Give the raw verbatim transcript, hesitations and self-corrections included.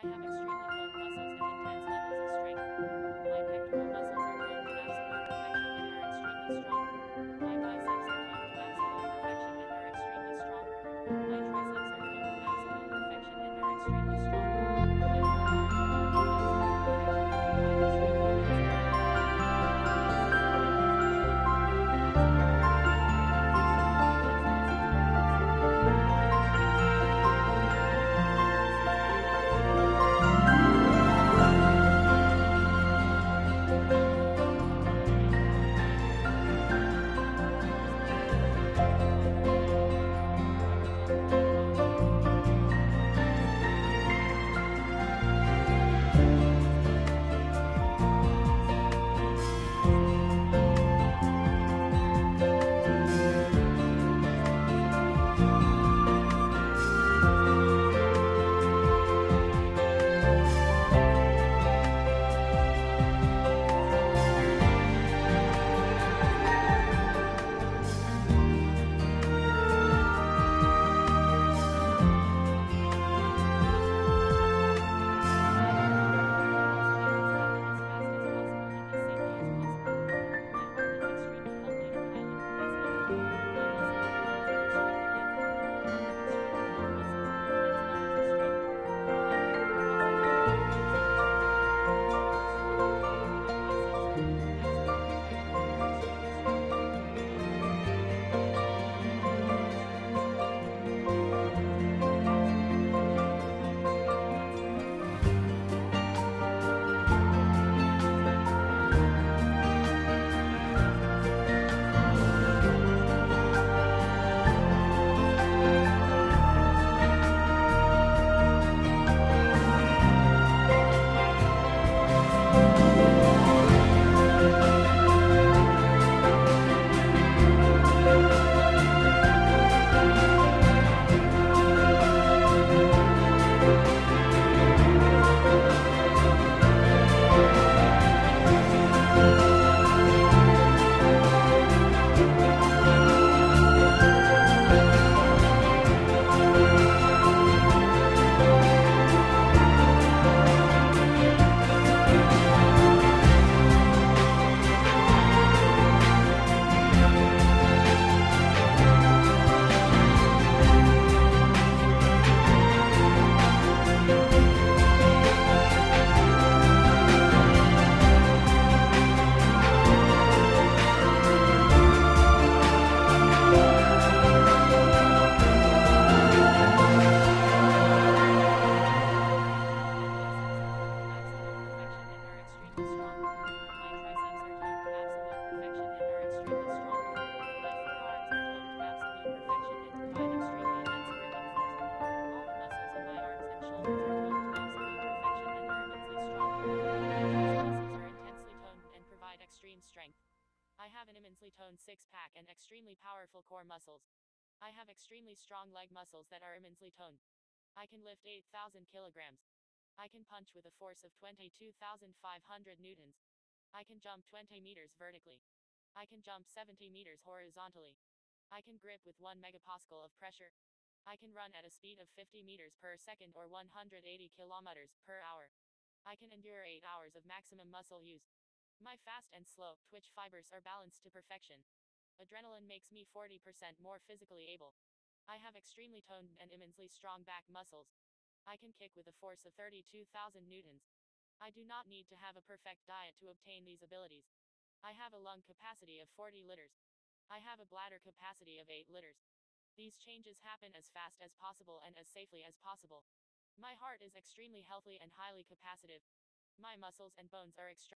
have extremely toned muscles and intense levels of strength. My pectoral muscles are toned to absolute perfection and are extremely strong. My biceps are toned to absolute perfection and are extremely strong. My triceps are toned to absolute perfection and are extremely strong. My forearms are toned to absolute perfection and provide extremely enhanced abilities. My muscles and bones are toned to absolute perfection and provide strong and enhanced muscles and bones. I have extreme strength and endurance in my bones and in muscles and in bones. I have extreme strength and endurance in my bones and in muscles and in bones. I do not need to have a perfect diet to obtain these abilities. I can jump five hundred feet in one run. I can jump twenty miles in one run. I can run seventy kilometers in one run. I can run fifteen miles in one run. I can run at speed of light in one second. I can run fifty miles an hour in one second. I have extremely strong muscles and endurance in my bones and muscles. These abilities are independent of any diet I may take. I have extreme strength and endurance in my muscles. I have extreme strength and endurance in my bones and in muscles. I have extreme strength and endurance in my bones and in muscles. I can run fifty miles an hour in one second. I can run fifty miles an hour in one second. My best chances happen as fast as possible and as safely as possible. My heart is extremely healthy and highly capacitive. My muscles and bones are extremely dense. I have extremely toned muscles and intense levels of strength. My pectoral muscles are toned to absolute perfection and are extremely strong. My biceps are toned to absolute perfection and are extremely strong. My arms are toned to absolute perfection and are extremely strong. My forearms are toned to absolute perfection and provide extreme enhanced abilities. I have extreme strength and endurance in my bones and in my muscles. I have extremely enhanced muscles and bones. I have extreme strength and endurance in my bones and muscles. I have extreme strength and endurance in my muscles. I have extreme strength and endurance in my bones and in my muscles. I have extreme strength and endurance in my bones and in my muscles. I have extreme strength and endurance in my bones and in my muscles. I have extreme strength and endurance in my bones and in my muscles. I have extreme strength and endurance in my bones and in my muscles. I have extreme strength and endurance in my bones and in my muscles. I have extreme strength and endurance in my bones and in my muscles. I have extreme strength and endurance in my bones and in my muscles. I have extreme strength and endurance in my bones and in my muscles. I have extreme strength and endurance in my bones and in my muscles. I have extreme strength and endurance in my bones and in my muscles. I have extreme strength and endurance in my bones and in my muscles. I have extreme strength and endurance in my bones and in my muscles. I have extreme strength and endurance in my bones and in my muscles. I have extreme strength and endurance in my bones and in my muscles. My biceps are toned to absolute perfection and are extremely strong. My triceps are toned to absolute perfection and are extremely strong. My forearms are toned to absolute perfection and provide extremely immense gripping force. All the muscles in my arms and shoulders are toned to absolute perfection and are immensely strong. My chest muscles are intensely toned and provide extreme strength. I have an immensely toned six-pack and extremely powerful core muscles. I have extremely strong leg muscles that are immensely toned. I can lift eight thousand kilograms. I can punch with a force of twenty-two thousand five hundred newtons. I can jump twenty meters vertically. I can jump seventy meters horizontally. I can grip with one megapascal of pressure. I can run at a speed of fifty meters per second or one hundred eighty kilometers per hour. I can endure eight hours of maximum muscle use. My fast and slow twitch fibers are balanced to perfection. Adrenaline makes me forty percent more physically able. I have extremely toned and immensely strong back muscles. I can kick with a force of thirty-two thousand newtons. I do not need to have a perfect diet to obtain these abilities. I have a lung capacity of forty liters. I have a bladder capacity of eight liters. These changes happen as fast as possible and as safely as possible. My heart is extremely healthy and highly capacitive. My muscles and bones are extremely